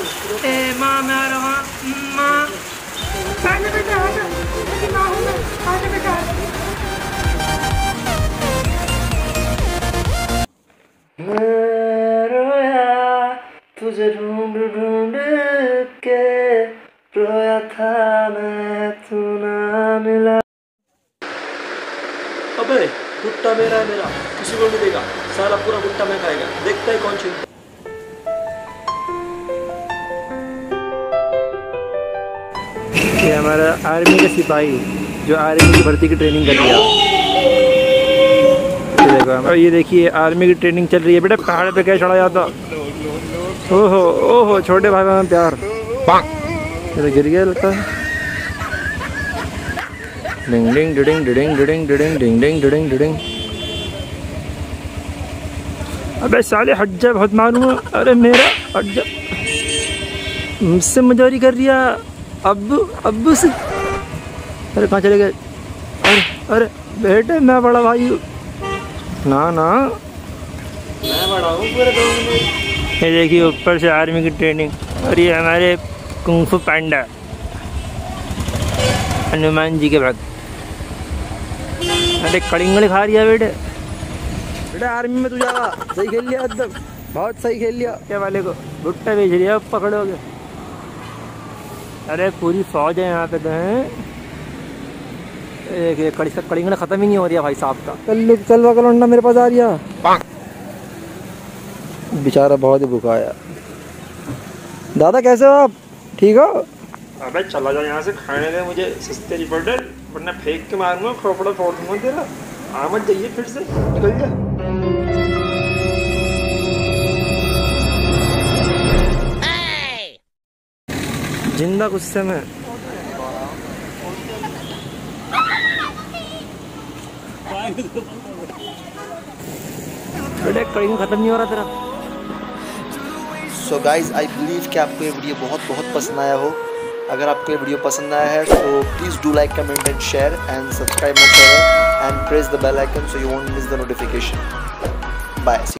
माँ मैं आ रहा हूँ माँ। आजा बेटा आजा, मेरी माँ हूँ मैं, आजा बेटा। मैं रोया तुझे ढूंढ ढूंढ के, रोया था मैं तू ना मिला। अबे भुट्टा मेरा है, मेरा किसी को नहीं देगा, सारा पूरा भुट्टा मैं खाएगा, देखता है कौन छीनता। ये हमारा आर्मी का सिपाही जो आर्मी की भर्ती की ट्रेनिंग कर रहा है। ये देखो, और ये देखिए आर्मी की ट्रेनिंग चल रही है। बेटा पहाड़ पे क्या चढ़ा जाता। ओहो ओहो, छोटे भाई बहन प्यार। ये तो गिर गया लगता है। डिंग डिंग डिडिंग डिडिंग डिडिंग डिडिंग डिंग डिंग डिडिंग डिडिंग। अबे साले हट जा, बहुत मारूंगा। अरे मेरा हट जा, मुझसे मजारी कर रिया। अब से अरे कहाँ चले गए। अरे अरे बेटे मैं बड़ा भाई हूँ ना ना, मैं बड़ा हूँ पूरे 2 मिनट। ये देखिए ऊपर से आर्मी की ट्रेनिंग, और ये हमारे कुंफू पांडा हनुमान जी के भक्त। अरे कड़िंगड़ खा रही है बेटे। बेटा आर्मी में तू जावा, सही खेल लिया एकदम, बहुत सही खेल लिया। क्या वाले को भुट्टा बेच लिया, पकड़ोगे। अरे पूरी फौज है यहाँ पे तो है। कड़िंगड़ खत्म ही नहीं हो रही है भाई साहब का। चल लौंडा मेरे पास आ रही है। बेचारा बहुत ही भूखा है। दादा कैसे हो आप, ठीक हो? अबे चला जाओ यहाँ से, खाने दे मुझे सस्ते रिपोर्टर, वरना फेंक के मारूंगा, खोपड़ा फोड़ दूंगा तेरा। आ मत जाइए फिर से, निकल जा। जिंदा गुस्से में। बेटे कड़िंग खत्म नहीं हो रहा तेरा। सो गाइज आई बिलीव कि आपको ये वीडियो बहुत पसंद आया हो। अगर आपको ये वीडियो पसंद आया है तो please do like, comment and share and subscribe my channel and press the bell icon so you won't miss the notification. Bye.